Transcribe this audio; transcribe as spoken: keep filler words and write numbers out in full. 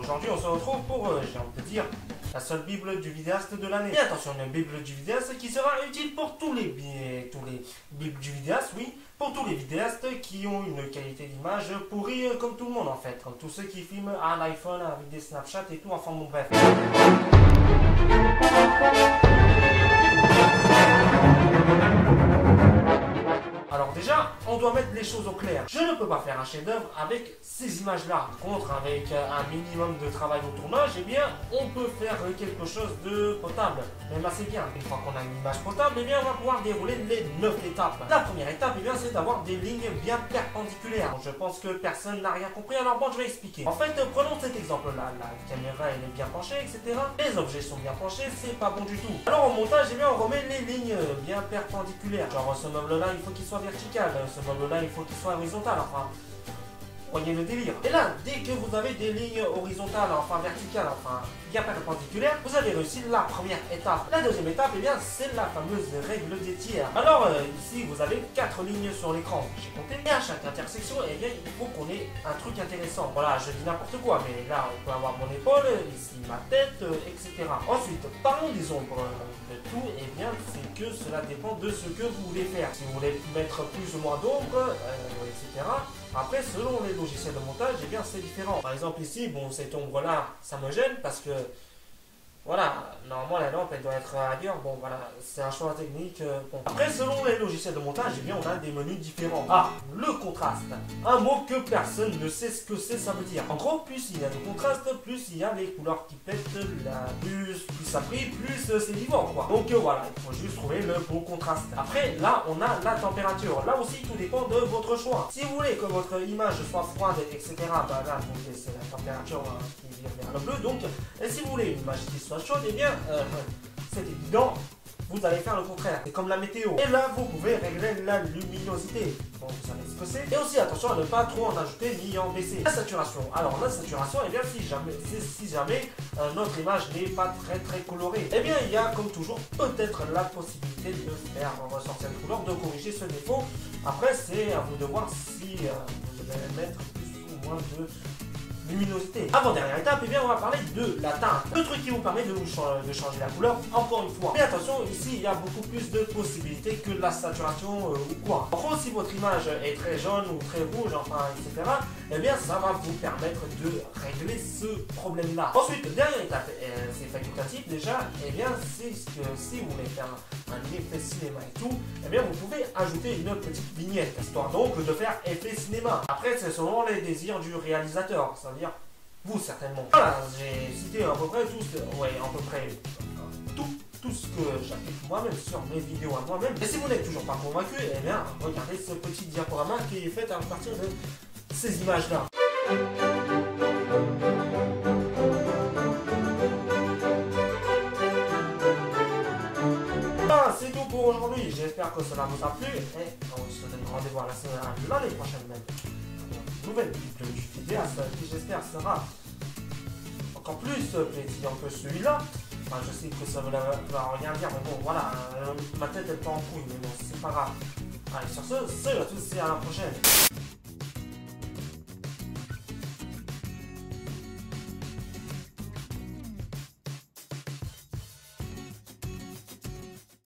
aujourd'hui on se retrouve pour, euh, j'ai envie de dire, la seule Bible du vidéaste de l'année. Et attention, une Bible du vidéaste qui sera utile pour tous les, tous les Bibles du vidéaste, oui, pour tous les vidéastes qui ont une qualité d'image pourrie euh, comme tout le monde en fait, comme tous ceux qui filment à l'iPhone avec des Snapchat et tout, enfin bon bref. Alors déjà, on doit mettre les choses au clair. Je ne peux pas faire un chef-d'œuvre avec ces images-là. Par contre, avec un minimum de travail au tournage, eh bien, on peut faire quelque chose de potable, même assez bien. Une fois qu'on a une image potable, eh bien, on va pouvoir dérouler les neuf étapes. La première étape, eh bien, c'est d'avoir des lignes bien perpendiculaires. Donc, je pense que personne n'a rien compris, alors bon, je vais expliquer. En fait, prenons cet exemple-là. La caméra, elle est bien penchée, et cetera. Les objets sont bien penchés, c'est pas bon du tout. Alors, au montage, eh bien, on remet les lignes bien perpendiculaires. Genre, ce meuble-là, il faut qu'il soit vertical, ce meuble-là, il faut qu'il soit horizontal, enfin, voyez le délire. Et là, dès que vous avez des lignes horizontales, enfin verticales, enfin bien perpendiculaires, vous avez réussi la première étape. La deuxième étape, eh bien, c'est la fameuse règle des tiers. Alors, euh, ici, vous avez quatre lignes sur l'écran, j'ai compté, et à chaque intersection, eh bien, il faut qu'on ait un truc intéressant. Voilà, je dis n'importe quoi, mais là, on peut avoir mon épaule, ici, ma tête, euh, et cetera. Ensuite, parlons des ombres. De tout, eh bien, c'est que cela dépend de ce que vous voulez faire. Si vous voulez mettre plus ou moins d'ombre, euh, et cetera. Après, selon les logiciels de montage, eh bien, c'est différent. Par exemple, ici, bon, cette ombre-là, ça me gêne parce que, voilà, normalement, la lampe, elle doit être ailleurs. Bon, voilà, c'est un choix technique. Euh, bon. Après, selon les logiciels de montage, eh bien, on a des menus différents. Ah, le contraste. Un mot que personne ne sait ce que c'est, ça veut dire. En gros, plus il y a de contraste, plus il y a les couleurs qui pètent, la plus, plus ça brille, plus euh, c'est vivant, quoi. Donc, euh, voilà, il faut juste trouver le bon contraste. Après, là, on a la température. Là aussi, tout dépend de votre choix. Si vous voulez que votre image soit froide, et cetera, bah là, c'est la température hein, qui vient vers le bleu. Donc, et si vous voulez une image qui soit chaude, eh bien, euh, c'est évident, vous allez faire le contraire. C'est comme la météo. Et là, vous pouvez régler la luminosité. Bon, vous savez ce que c'est. Et aussi, attention à ne pas trop en ajouter ni en baisser. La saturation. Alors, la saturation, eh bien, si jamais, si jamais euh, notre image n'est pas très très colorée, eh bien, il y a comme toujours peut-être la possibilité de faire ressortir les couleurs, de corriger ce défaut. Après, c'est à vous de voir si euh, vous devez mettre plus ou moins de luminosité. Avant dernière étape, eh bien, on va parler de la teinte. Le truc qui vous permet de, vous ch de changer la couleur, encore une fois. Mais attention, ici, il y a beaucoup plus de possibilités que la saturation euh, ou quoi. En gros, si votre image est très jaune ou très rouge, enfin, et cetera, eh bien, ça va vous permettre de régler ce problème-là. Ensuite, dernière étape, euh, c'est facultatif déjà, eh bien, c'est que si vous voulez faire un effet cinéma et tout, eh bien, vous pouvez ajouter une petite vignette, histoire donc de faire effet cinéma. Après, c'est selon les désirs du réalisateur, ça veut dire vous certainement. Voilà, j'ai cité à peu près tout ce, ouais, à peu près tout, tout ce que j'applique moi-même sur mes vidéos à moi-même. Et si vous n'êtes toujours pas convaincu, eh bien, regardez ce petit diaporama qui est fait à partir de ces images-là. Voilà, c'est tout pour aujourd'hui. J'espère que cela vous a plu et on se donne rendez-vous à l'année prochaine même. Une nouvelle vidéo du vidéaste qui j'espère sera encore plus pétillant que celui-là. Enfin, je sais que ça ne va, va rien dire, mais bon, voilà, euh, ma tête elle part en couille, mais bon, c'est pas grave. Allez, sur ce, salut à tous et à la prochaine.